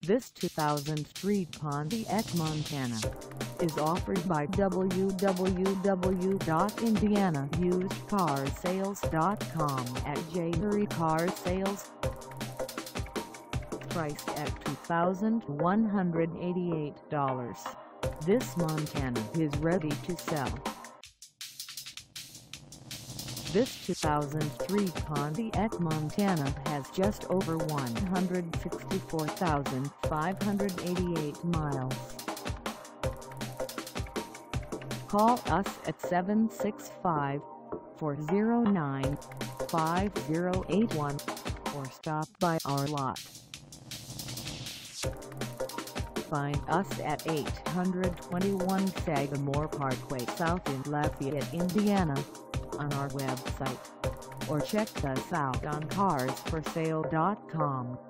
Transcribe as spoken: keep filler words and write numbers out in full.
This two thousand three Pontiac Montana is offered by w w w dot indiana used car sales dot com at J Car Sales. Priced at two thousand one hundred eighty-eight dollars, this Montana is ready to sell. This two thousand three Pontiac Montana has just over one hundred sixty-four thousand five hundred eighty-eight miles. Call us at seven six five, four zero nine, five zero eight one or stop by our lot. Find us at eight twenty-one Sagamore Parkway South in Lafayette, Indiana, on our website, or check us out on cars for sale dot com.